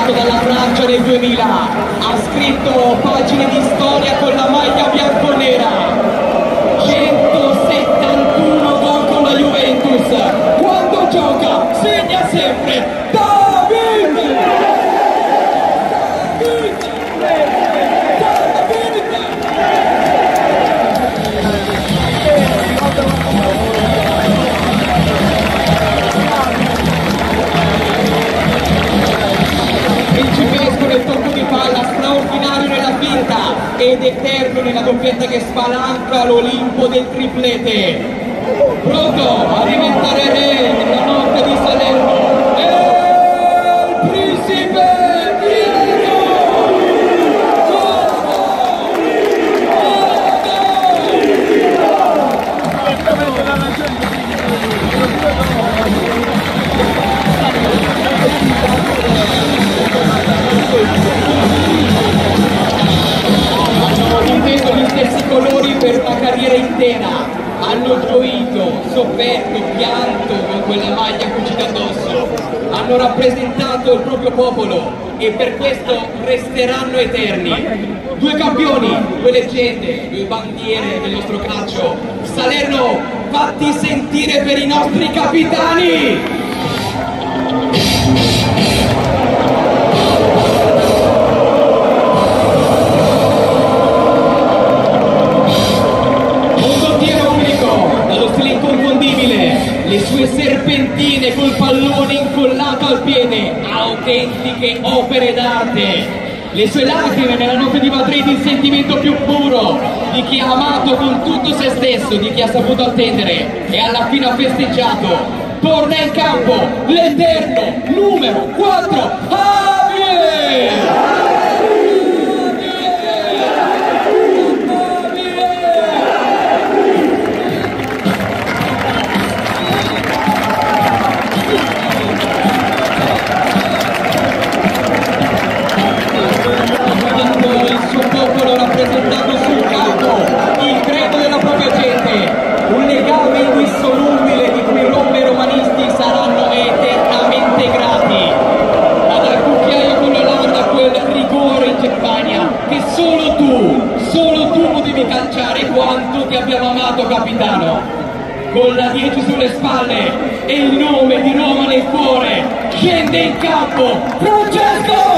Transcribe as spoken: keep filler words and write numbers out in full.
arrivato dalla Francia nel duemila, ha scritto pagine di storia con la maglia bianconera, centosettantuno gol con la Juventus, quando gioca segna sempre David! David! Principesco nel tocco di palla, straordinario nella finta ed eterno nella doppietta che spalanca l'Olimpo del triplete. Pronto a diventare re nella notte di Salerno è il principe Diego! Hanno difeso gli stessi colori per una carriera intera, hanno gioito, sofferto, pianto con quella maglia cucita addosso, hanno rappresentato il proprio popolo e per questo resteranno eterni. Due campioni, due leggende, due bandiere del nostro calcio. Salerno, fatti sentire per i nostri capitani! Le sue serpentine col pallone incollato al piede, autentiche opere d'arte. Le sue lacrime nella notte di Madrid, il sentimento più puro di chi ha amato con tutto se stesso, di chi ha saputo attendere e alla fine ha festeggiato. Torna in campo l'eterno numero quattro, Javier! Rappresentato sul campo il credo della propria gente, un legame indissolubile di cui Roma e romanisti saranno eternamente grati. Dal cucchiaio con l'Olanda, quel rigore in Germania che solo tu, solo tu potevi calciare. Quanto ti abbiamo amato, capitano. Con la dieci sulle spalle e il nome di Roma nel cuore, scende in campo Francesco!